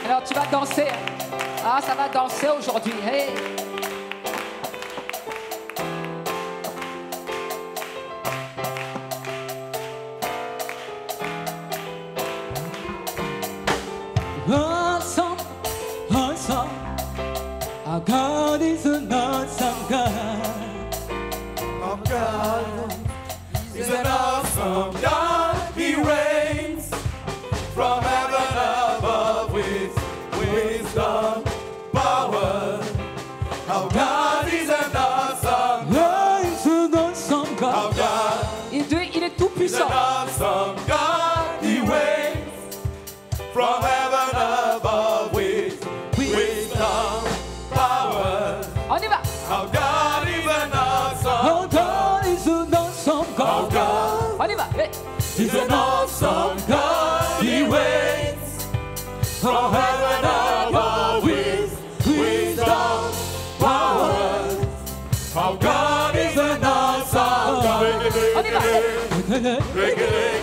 Alors tu vas danser. Ah, ça va danser aujourd'hui. Hey. Awesome, awesome. Our God is an awesome God. Our God is an awesome God. He reigns from heaven above with wisdom, power. Our God is an awesome God. He's an awesome God. Our God Il est tout is puissant. an awesome God. He reigns from heaven above with wisdom, power. On y va. Our God is an awesome Our God is an awesome Our God. God On y va. Hey. is an awesome God. He reigns from heaven above with wisdom, power. Our God is an awesome God. On y va. Hey.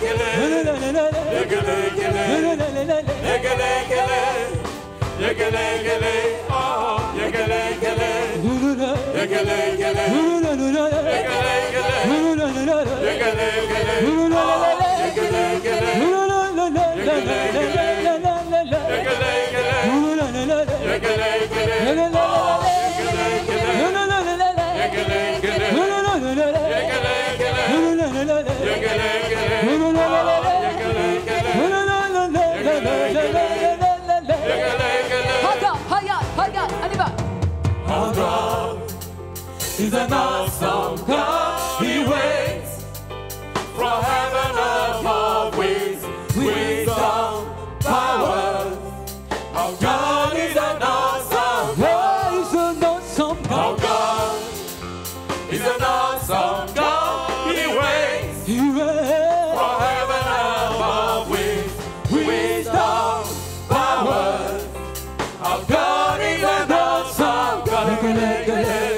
Regarde, on y va. Our God is an awesome God. He reigns from heaven above with wisdom, power. Our God is an awesome God. He's an awesome Our God. God is an awesome God. He reigns He reigns. from heaven above with wisdom, power. Our God is an awesome God.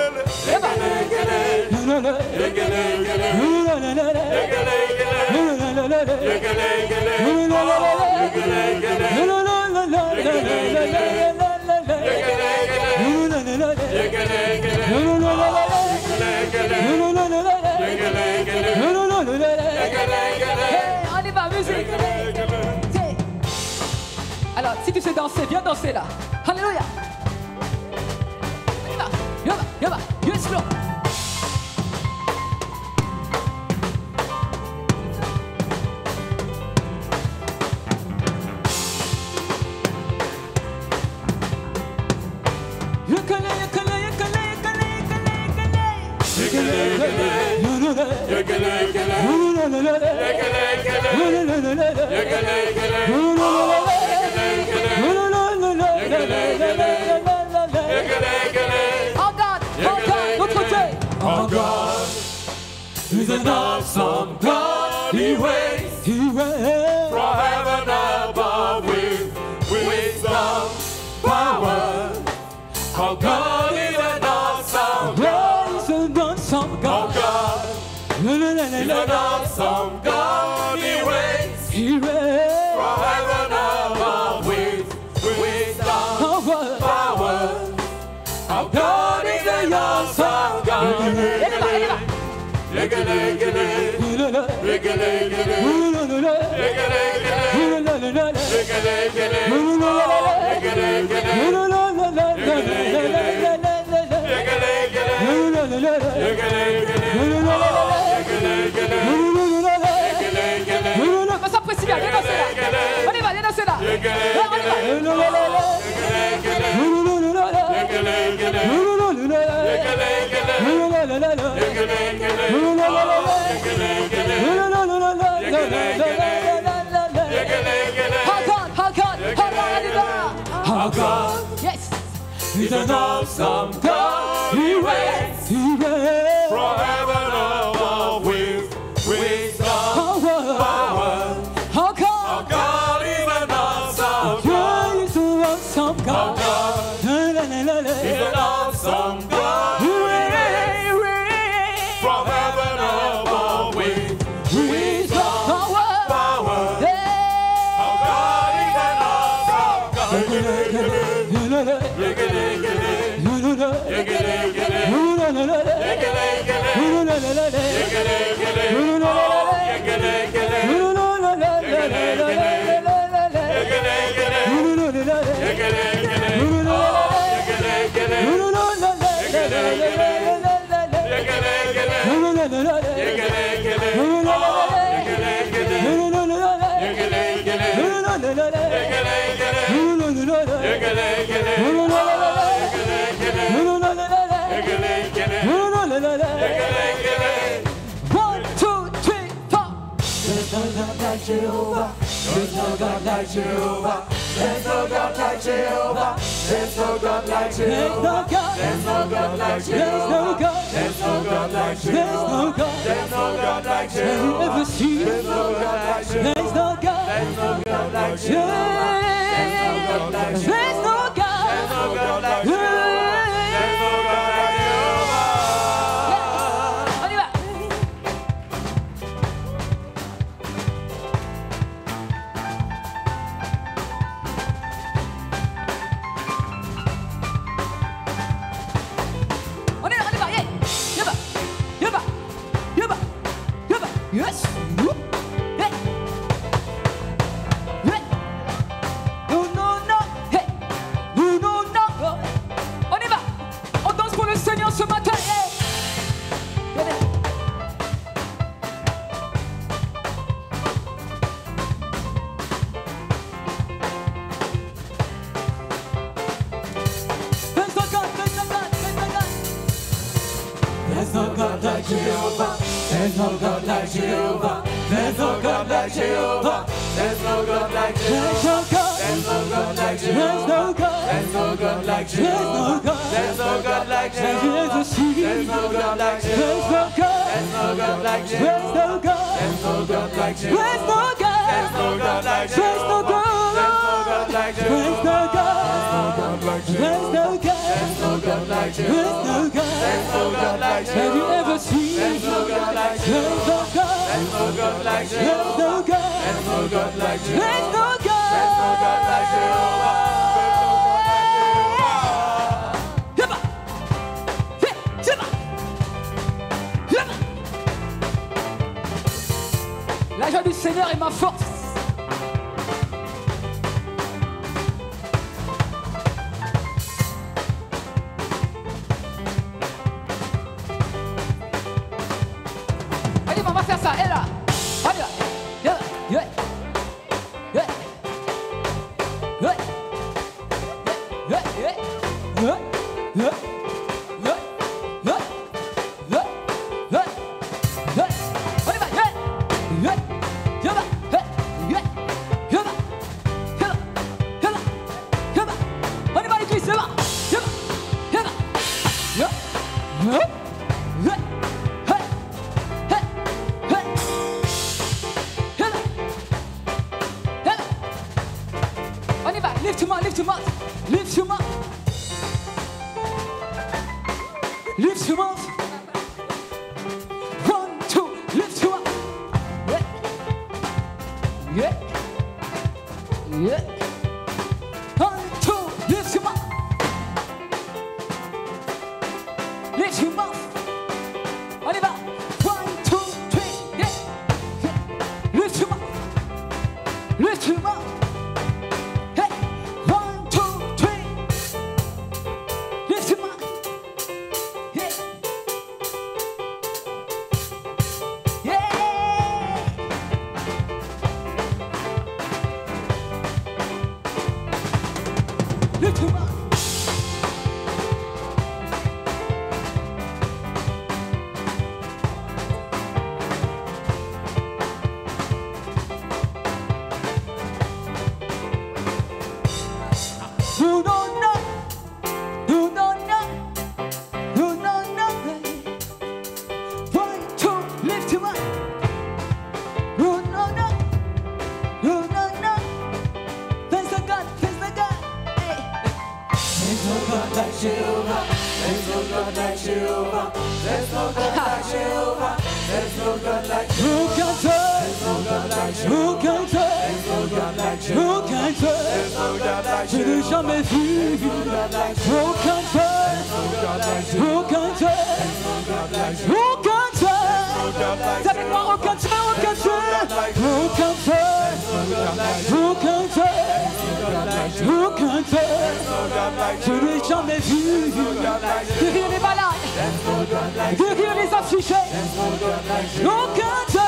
Hey, on y va, musique. Hey. Alors, si tu sais danser, viens danser là. Alléluia. On y va. Viens va. Viens explore. Regarde, l'autre côté. Our God is an awesome God. He reigns He reigns. from heaven above with wisdom, power. Our God is an awesome God. He's an awesome Our God. God is an awesome God. He reigns He reigns. from heaven above with wisdom, power. Our God is an awesome God. On s'apprécie bien, viens danser là. On y va, viens danser là. On y Our God Yes. is an awesome God. He reigns from heaven above with wisdom, power. Our God is an awesome God. Our God is an awesome God. He reigns from heaven above with wisdom, power. Our God is an awesome God. One, two, three, four. There's no God like Jehovah. There's no God like Jehovah. There's no God like Jehovah. There's no God like Jehovah. There's no God like Jehovah. There's no God like Jehovah. There's no God like Jehovah. There's no God like Jehovah. There's no God. There's no God like Jehovah. There's no God. There's no God like Jehovah. There's no God like Jehovah. On y va. On y va, yeah. Yaba, yaba, yaba, yaba. Yes. Whoop. Hey. Hey. No, no, no. Hey. No, no, no. On y va. On danse pour le Seigneur ce matin. Hey. Venez. There's no God like Jehovah. There's no God like Jehovah. There's no God like Jehovah. There's no God like Jehovah. There's no God like Jehovah. There's no God like Jehovah. There's no God like Jehovah. There's no God like Jehovah. There's no God like Jehovah. There's no God like Jehovah. There's no God like Jehovah. There's no God like Jehovah. There's no God like Jehovah. There's no God. There's no God like Jehovah. There's no God like Jehovah. Have you ever seen? There's no God like Jehovah. There's no God like Jehovah. No God. There's no God like There's Jehovah. no God. There's no God like Jehovah. Yaba. Hey, yaba. Yaba. La joie du Seigneur est ma force. Allez, on va faire ça. Et là. Allez, là. Yaba. Yeah. Yeah. Yeah. Yeah. Yeah. Yeah. Yeah. Yeah. Yeah. Yeah. Yeah. Yeah. On y va. Yeah. Yeah. Yaba. Hey. Yeah. Yaba. Yaba. Yaba. Yaba. On y va les cuisses. Yaba. Yaba. Yaba. Yeah. Yeah. Yeah. Hey. Hey. Hey. Yaba. Yaba. On y va. Lift your mouth. Lift your mouth. Lift your mouth. Lift your mouth. 1, 2, lift your mouth. Yeah. Yeah. Yeah. 1, 2, lift your mouth. Lift your mouth. On y va. 1, 2, 3, yeah. Yeah. Lift your mouth. Lift your mouth. Hey. 1, 2, 3. Lift your mouth. Yeah. Yeah. Lift your mouth. You don't know. You don't know. You don't know. 1, 2, lift him up. You don't know. You don't know. There's a God. There's a God. Hey. There's no God like Jehovah. There's no God like Jehovah. There's no God like Jehovah. There's no God like Who Jehovah. can tell? There's no God like Who Jehovah. can tell? There's no God like Who Jehovah. can tell? There's no God like Je n'ai jamais vu aucun Dieu, aucun Dieu, aucun Dieu. Vous avec moi, aucun Dieu, aucun Dieu, aucun Dieu, aucun Dieu, aucun Dieu. Je n'ai jamais vu guérir les malades, guérir les affligés. Aucun Dieu,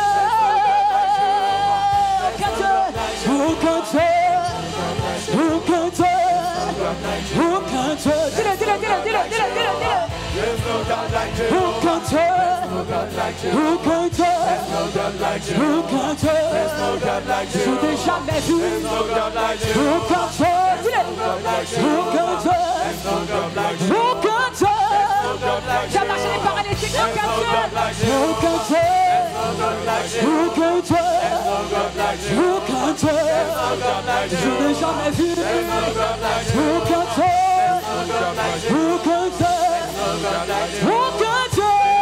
aucun Dieu, aucun Dieu, aucun Dieu, aucun Dieu. Dis-le, dis-le, dis-le, dis-le, dis-le, dis-le. Aucun Dieu, aucun Dieu, aucun Dieu. Je n'ai jamais vu aucun Dieu, dis-le, aucun Dieu, aucun Dieu. J'ai marché les paralytiques, aucun Dieu, aucun Dieu, aucun Dieu, aucun Dieu. Je n'ai jamais vu aucun Dieu, aucun Dieu, aucun Dieu.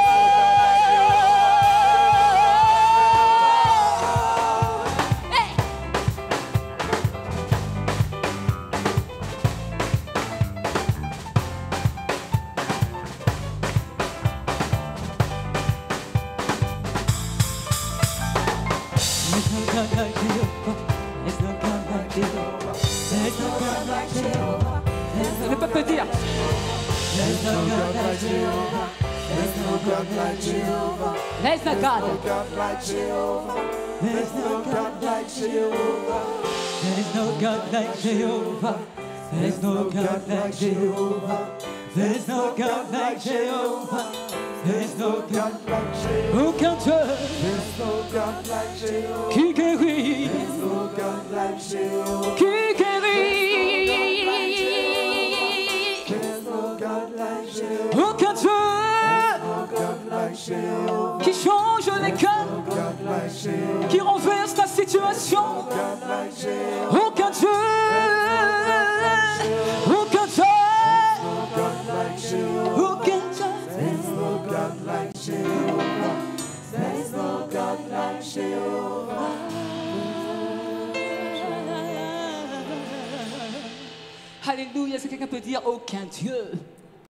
Le peuple peut dire. There's no God like Jehovah. There's no God like Jehovah. There's no God. There's no God like Jehovah. There's no God like Jehovah. There's no God like Jehovah. There's no God like Jehovah. There's no God like Jehovah. Aucun Dieu There's no God like Jehovah. qui guérit, There's no God like Jehovah. qui guérit. There's no God like Jehovah. Aucun Dieu No God like Jehovah. qui change les cœurs, God like Jehovah. qui renverse ta situation. God like Jehovah. Aucun Dieu, aucun Dieu, God like Jehovah. aucun Dieu. There's no God like Jehovah. There's no God like Jehovah. Alléluia, est-ce que quelqu'un peut dire aucun Dieu?